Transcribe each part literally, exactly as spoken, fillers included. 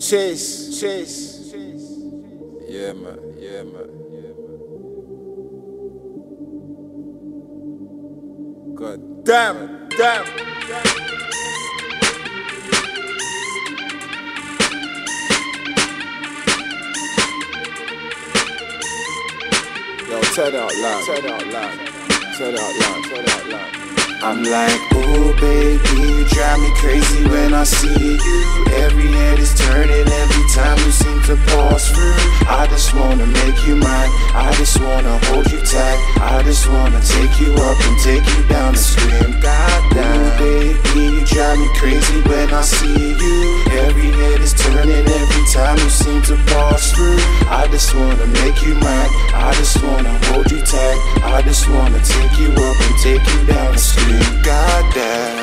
Chase, chase, Yeah, man. Yeah, man. Yeah, man. God damn, damn. Yo, tell that out loud. Tell that out loud. Tell that out loud. Tell that out loud. I'm like, oh baby, you drive me crazy when I see you. Every head is turning every time you seem to pause through. I just wanna make you mine, I just wanna hold you tight. I just wanna take you up and take you down and scream, goddamn. Oh baby, you drive me crazy when I see you. Every head is turning every time you seem to pause through. I just wanna make you mine, I just wanna hold you tight. I just wanna take you up and take you down and scream, goddamn,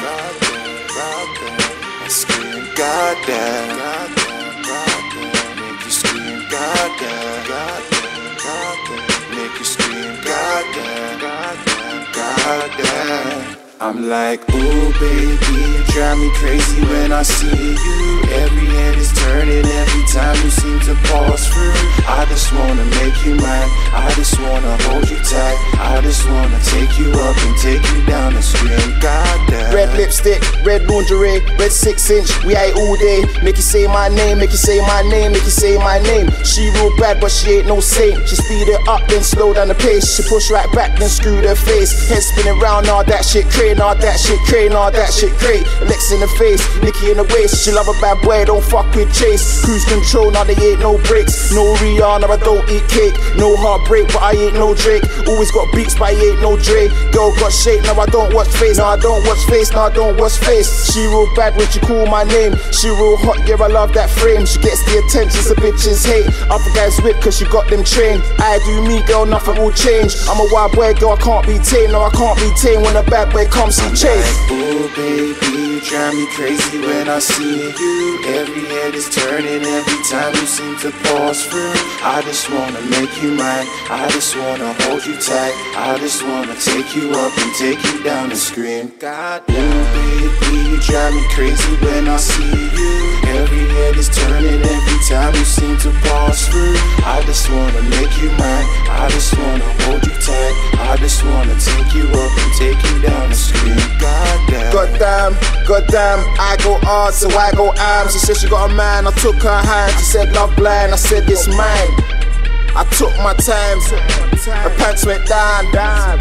I scream, goddamn, make you scream, goddamn, make you scream, goddamn, goddamn. I'm like, ooh baby, you drive me crazy when I see you. Every head is turning every time you seem to pause through. I just wanna make you mine, I just wanna hold you tight. I just wanna take you up and take you down and scream, goddamn. Red lipstick, red lingerie, red six inch, we ate all day. Make you say my name, make you say my name, make you say my name. She real bad but she ain't no saint. She speed it up then slow down the pace. She push right back then screw her face. Head spinning round, all that shit crazy. All that shit crane, all that shit crate. Lex in the face, Nicki in the waist. She love a bad boy, don't fuck with Chase. Cruise control, now they ain't no breaks. No Rihanna, I don't eat cake. No heartbreak, but I ain't no Drake. Always got beats, but I ain't no Dre. Girl got shape, now I don't watch face. Now I don't watch face, now I don't watch face. She real bad when she call my name. She real hot, yeah, I love that frame. She gets the attention, so bitches hate. Other guys whip, cause she got them trained. I do me, girl, nothing will change. I'm a wild boy, girl, I can't be tamed. No, I can't be tamed when a bad boy comes to chase. Like, oh baby, you drive me crazy when I see you. Every head is turning every time you seem to pause through. I just wanna make you mine, I just wanna hold you tight. I just wanna take you up and take you down and scream, goddamn. Oh baby, you drive me crazy when I see you. Every head is turning every time you seem to pause through. I just wanna make you mine, I just wanna hold you tight. I just wanna take you up and take you down and scream, goddamn. Goddamn, goddamn, I go hard, so I go am. She said she got a man, I took her hand. She said love blind, I said it's mine. I took my time, her pants went down, down.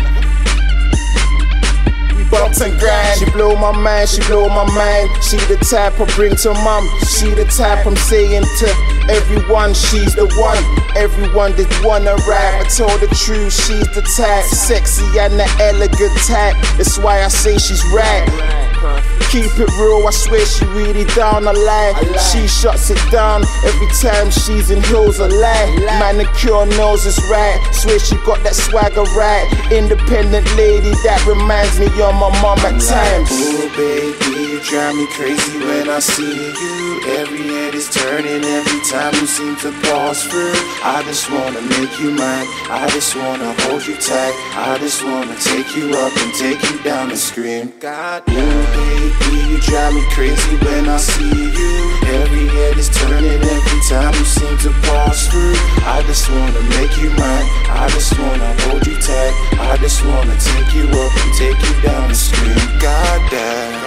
We bumped and grind. She blow my mind, she blow my mind. She the type I bring to mum. She the type I'm saying to everyone, she's the one. Everyone that wanna rap, I told the truth, she's the type. Sexy and the elegant type, that's why I say she's right. Keep it real, I swear she really down a lie. She shuts it down every time she's in heels a lie. Manicure knows it's right, swear she got that swagger right. Independent lady that reminds me of my mom at times. Oh baby, you drive me crazy when I see you. Every head is turning every time you seem to pause through. I just wanna make you mine, I just wanna hold you tight. I just wanna take you up and take you down and scream, goddamn. Baby, you drive me crazy when I see you. Every head is turning every time you seem to pause through. I just wanna make you mine, I just wanna hold you tight. I just wanna take you up and take you down and scream, goddamn,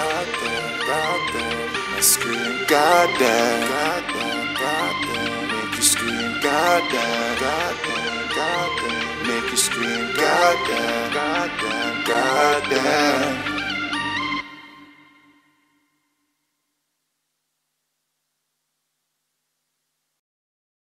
I scream, goddamn, make you scream, goddamn, make you scream, goddamn, goddamn.